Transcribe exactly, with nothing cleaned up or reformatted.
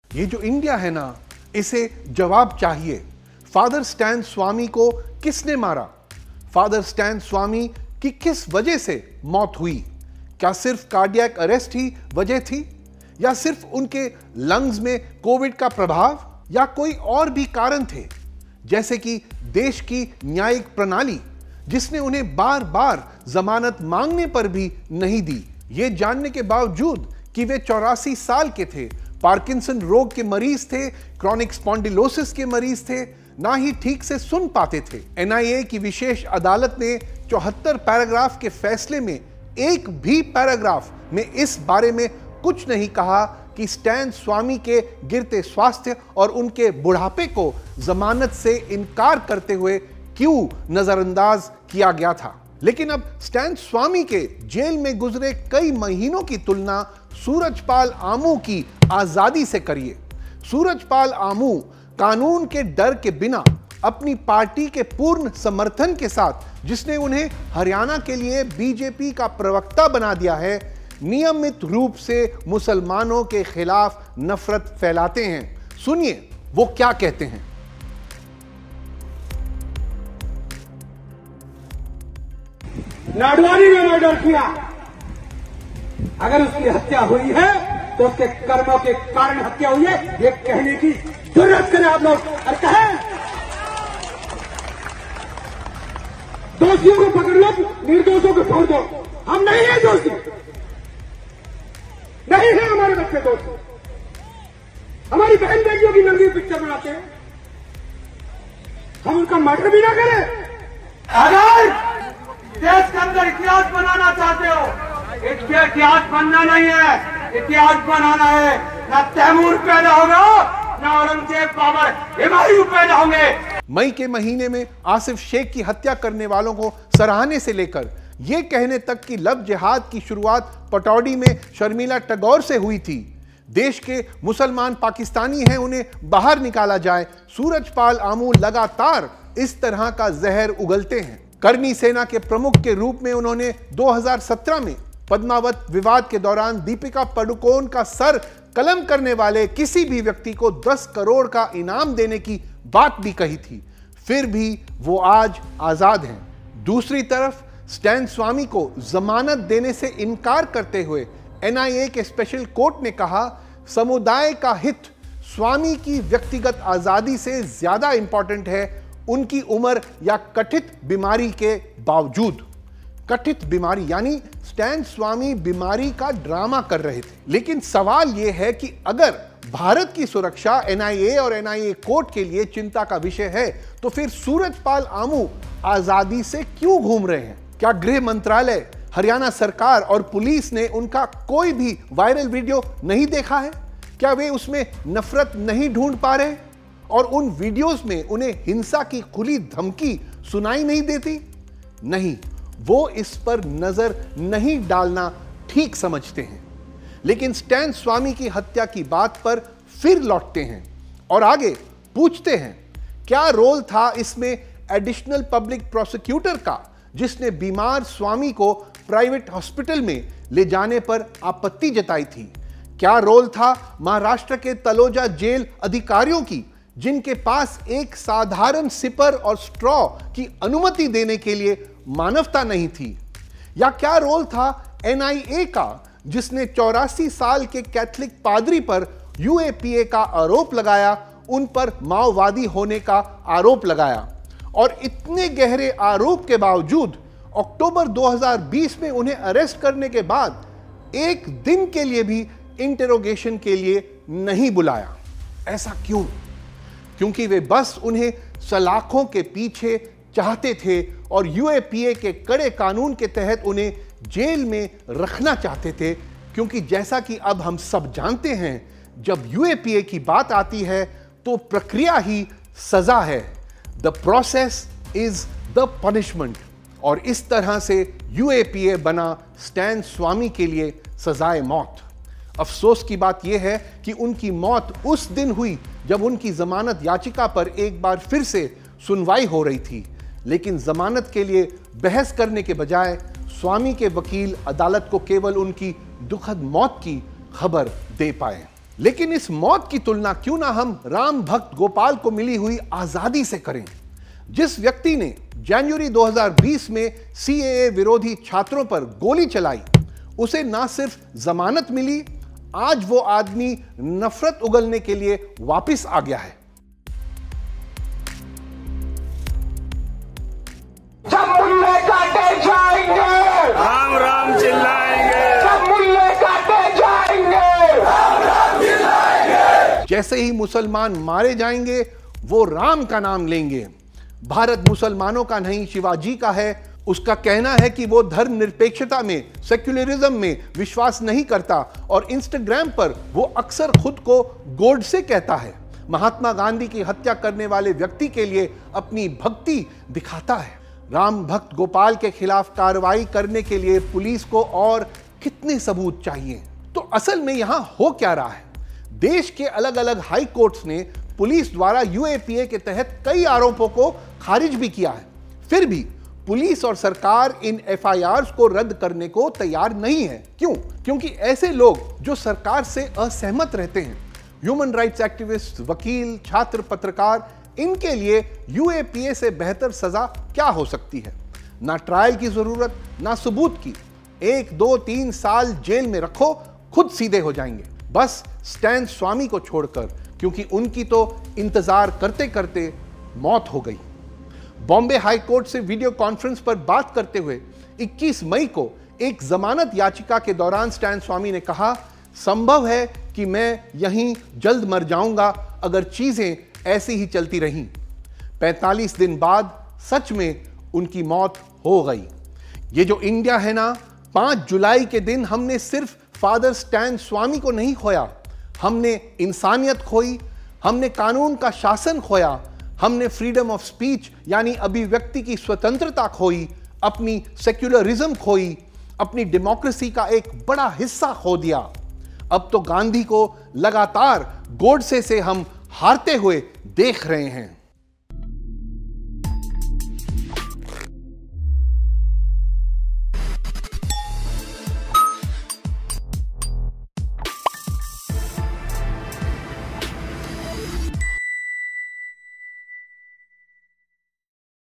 ये जो इंडिया है ना, इसे जवाब चाहिए। फादर स्टैन स्वामी को किसने मारा? फादर स्टैन स्वामी की किस वजह से मौत हुई? क्या सिर्फ कार्डियक अरेस्ट ही वजह थी, या सिर्फ उनके लंग्स में कोविड का प्रभाव, या कोई और भी कारण थे, जैसे कि देश की न्यायिक प्रणाली जिसने उन्हें बार बार जमानत मांगने पर भी नहीं दी? ये जानने के बावजूद कि वे चौरासी साल के थे, पार्किंसन रोग के मरीज थे, क्रॉनिक स्पॉन्डिलोसिस के मरीज थे, ना ही ठीक से सुन पाते थे, एन आई ए की विशेष अदालत ने चौहत्तर पैराग्राफ के फैसले में एक भी पैराग्राफ में इस बारे में कुछ नहीं कहा कि स्टैन स्वामी के गिरते स्वास्थ्य और उनके बुढ़ापे को जमानत से इनकार करते हुए क्यों नजरअंदाज किया गया था। लेकिन अब स्टैन स्वामी के जेल में गुजरे कई महीनों की तुलना सूरजपाल आमू की आजादी से करिए। सूरजपाल आमू कानून के डर के बिना अपनी पार्टी के पूर्ण समर्थन के साथ, जिसने उन्हें हरियाणा के लिए बीजेपी का प्रवक्ता बना दिया है, नियमित रूप से मुसलमानों के खिलाफ नफरत फैलाते हैं। सुनिए वो क्या कहते हैं। नाडवानी ने मर्डर किया, अगर उसकी हत्या हुई है तो उसके कर्मों के कारण हत्या हुई है, ये कहने की जरूरत करें आप लोग और कहें दोषियों को पकड़ लो, निर्दोषों को छोड़ दो। हम नहीं है दोषी, नहीं है हमारे बच्चे दोषी। हमारी बहन बेटियों की नंगी पिक्चर बनाते हैं, हम उनका मर्डर भी ना करें। अगर देश के अंदर इतिहास बनाना चाहते हो, इसके इतिहास बनना नहीं है, इतिहास बनाना है। ना तैमूर पैदा होगा, ना औरंगजेब, बाबर, हुमायूं पैदा होंगे। मई के महीने में आसिफ शेख की हत्या करने वालों को सराहने से लेकर यह कहने तक कि लव जिहाद की शुरुआत पटौदी में शर्मिला टैगोर से हुई थी। देश के मुसलमान पाकिस्तानी हैं, उन्हें बाहर निकाला जाए। सूरजपाल आमू लगातार इस तरह का जहर उगलते हैं। कर्मी सेना के प्रमुख के रूप में उन्होंने दो हज़ार सत्रह में पद्मावत विवाद के दौरान दीपिका पादुकोण का सर कलम करने वाले किसी भी व्यक्ति को दस करोड़ का इनाम देने की बात भी कही थी। फिर भी वो आज आजाद हैं। दूसरी तरफ स्टैन स्वामी को जमानत देने से इनकार करते हुए एन आई ए के स्पेशल कोर्ट ने कहा, समुदाय का हित स्वामी की व्यक्तिगत आजादी से ज्यादा इंपॉर्टेंट है, उनकी उम्र या कथित बीमारी के बावजूद। कथित बीमारी यानी स्टैन स्वामी बीमारी का ड्रामा कर रहे थे। लेकिन सवाल यह है कि अगर भारत की सुरक्षा एन आई ए और एन आई ए कोर्ट के लिए चिंता का विषय है, तो फिर सूरजपाल आमू आजादी से क्यों घूम रहे हैं? क्या गृह मंत्रालय, हरियाणा सरकार और पुलिस ने उनका कोई भी वायरल वीडियो नहीं देखा है? क्या वे उसमें नफरत नहीं ढूंढ पा रहे और उन वीडियोस में उन्हें हिंसा की खुली धमकी सुनाई नहीं देती? नहीं, वो इस पर नजर नहीं डालना ठीक समझते हैं। लेकिन स्टैन स्वामी की हत्या की बात पर फिर लौटते हैं और आगे पूछते हैं, क्या रोल था इसमें एडिशनल पब्लिक प्रोसिक्यूटर का, जिसने बीमार स्वामी को प्राइवेट हॉस्पिटल में ले जाने पर आपत्ति जताई थी? क्या रोल था महाराष्ट्र के तलोजा जेल अधिकारियों की, जिनके पास एक साधारण सिपर और स्ट्रॉ की अनुमति देने के लिए मानवता नहीं थी? या क्या रोल था एन आई ए का, जिसने चौरासी साल के कैथलिक पादरी पर यू ए पी ए का आरोप लगाया, उन पर माओवादी होने का आरोप लगाया, और इतने गहरे आरोप के बावजूद अक्टूबर दो हज़ार बीस में उन्हें अरेस्ट करने के बाद एक दिन के लिए भी इंटेरोगेशन के लिए नहीं बुलाया? ऐसा क्यों? क्योंकि वे बस उन्हें सलाखों के पीछे चाहते थे और यू ए पी ए के कड़े कानून के तहत उन्हें जेल में रखना चाहते थे। क्योंकि जैसा कि अब हम सब जानते हैं, जब यू ए पी ए की बात आती है तो प्रक्रिया ही सजा है। The process is the punishment. और इस तरह से यू ए पी ए बना स्टैन स्वामी के लिए सजाए मौत। अफसोस की बात यह है कि उनकी मौत उस दिन हुई जब उनकी जमानत याचिका पर एक बार फिर से सुनवाई हो रही थी। लेकिन जमानत के लिए बहस करने के बजाय स्वामी के वकील अदालत को केवल उनकी दुखद मौत की खबर दे पाए। लेकिन इस मौत की तुलना क्यों ना हम राम भक्त गोपाल को मिली हुई आजादी से करें। जिस व्यक्ति ने जनवरी दो हज़ार बीस में सीएए विरोधी छात्रों पर गोली चलाई, उसे ना सिर्फ जमानत मिली, आज वो आदमी नफरत उगलने के लिए वापस आ गया है। जब मुल्ले काटे जाएंगे, राम राम चिल्लाएंगे। जब मुल्ले काटे जाएंगे, राम राम चिल्लाएंगे। जैसे ही मुसलमान मारे जाएंगे, वो राम का नाम लेंगे। भारत मुसलमानों का नहीं, शिवाजी का है। उसका कहना है कि वो धर्मनिरपेक्षता में, सेक्युलरिज्म में विश्वास नहीं करता और इंस्टाग्राम पर वो अक्सर खुद को गोडसे कहता है। महात्मा गांधी की हत्या करने वाले व्यक्ति के लिए अपनी भक्ति दिखाता है। राम भक्त गोपाल के खिलाफ कार्रवाई करने के लिए पुलिस को और कितने सबूत चाहिए? तो असल में यहां हो क्या रहा है? देश के अलग अलग हाई कोर्ट्स ने पुलिस द्वारा यूएपीए के तहत कई आरोपों को खारिज भी किया है। फिर भी पुलिस और सरकार इन एफआईआर्स को रद्द करने को तैयार नहीं है। क्यों? क्योंकि ऐसे लोग जो सरकार से असहमत रहते हैं, ह्यूमन राइट्स एक्टिविस्ट, वकील, छात्र, पत्रकार, इनके लिए यूएपीए से बेहतर सजा क्या हो सकती है? ना ट्रायल की जरूरत, ना सबूत की। एक दो तीन साल जेल में रखो, खुद सीधे हो जाएंगे, बस स्टैन स्वामी को छोड़कर, क्योंकि उनकी तो इंतजार करते करते मौत हो गई। बॉम्बे हाई कोर्ट से वीडियो कॉन्फ्रेंस पर बात करते हुए इक्कीस मई को एक जमानत याचिका के दौरान स्टैन स्वामी ने कहा, संभव है कि मैं यहीं जल्द मर जाऊंगा अगर चीजें ऐसी ही चलती रहीं। पैंतालीस दिन बाद सच में उनकी मौत हो गई। ये जो इंडिया है ना, पांच जुलाई के दिन हमने सिर्फ फादर स्टैन स्वामी को नहीं खोया, हमने इंसानियत खोई, हमने कानून का शासन खोया, हमने फ्रीडम ऑफ स्पीच यानी अभिव्यक्ति की स्वतंत्रता खोई, अपनी सेक्युलरिज्म खोई, अपनी डेमोक्रेसी का एक बड़ा हिस्सा खो दिया। अब तो गांधी को लगातार गोडसे से हम हारते हुए देख रहे हैं।